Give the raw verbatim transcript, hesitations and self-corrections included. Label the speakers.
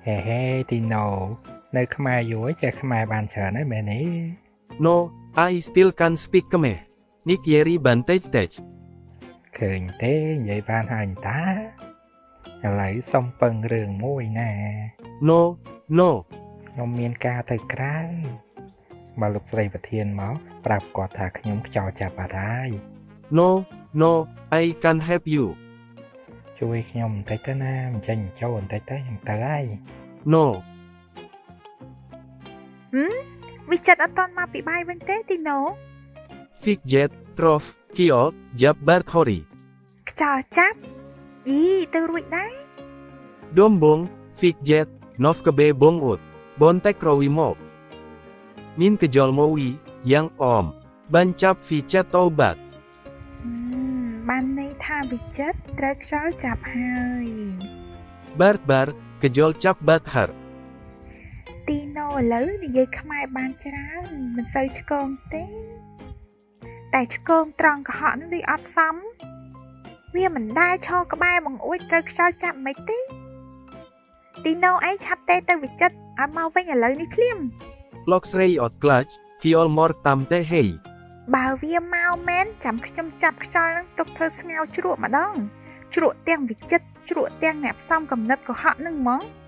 Speaker 1: ហេហេទីណូនៅខ្មែរយូរចេះខ្មែរបានច្រើនហើយមែនទេ
Speaker 2: No I still can speak Khmer នេះគេរីបានតិចតិច
Speaker 1: ឃើញទេនិយាយបានហើយតាឥឡូវសុំពឹងរឿងមួយណា
Speaker 2: No no
Speaker 1: ខ្ញុំមានការទៅក្រៅមកលោកស្រីប្រធានមកប្រាប់គាត់ថាខ្ញុំខ្យល់ចាប់បាត់ហើយ
Speaker 2: No no I can help you
Speaker 1: ជួយខ្ញុំបន្តិចទៅណាមិនចេញចូលបន្តិចទៅខ្ញុំទៅហើយ
Speaker 2: No
Speaker 3: ហឹមវិចិត្រអត់តន់មកពីបាយវិញទេទីណូ
Speaker 2: Fidget trough kio jab bart hori
Speaker 3: ខ្យល់ចាប់យីទៅរួចដែរ
Speaker 2: Dombong Fidget nov kebe bong ut bontek krowi mok Nin kejol mowi yang om ban chap Fidget obat
Speaker 3: បានន័យថាវិចិត្រត្រូវខ្យល់ចាប់ហើយ
Speaker 2: Bart bar kejol chap bat har
Speaker 3: ទីណូឥឡូវនិយាយខ្មែរបានច្រើនមិនសូវឆ្កងទេតែឆ្កងត្រង់កុហកនឹងដូចអត់សមវាមិនដែលឈរក្បែរបង្អួចត្រូវខ្យល់ចាប់មិនទេទីណូអីឆាប់ទេទៅវិចិត្រឲ្យមកវិញឥឡូវនេះឃ្លាម
Speaker 2: Lok srei ot clutch kiol mor tam te hei
Speaker 3: បើវាមកមែនចាំខ្ញុំចាប់ខ្យល់នឹងទុកធ្វើស្ងោជ្រក់ម្ដងជ្រក់ទាំងវិចិត្រជ្រក់ទាំងអ្នកផ្សំកំណត់កុហកនឹងហ្មង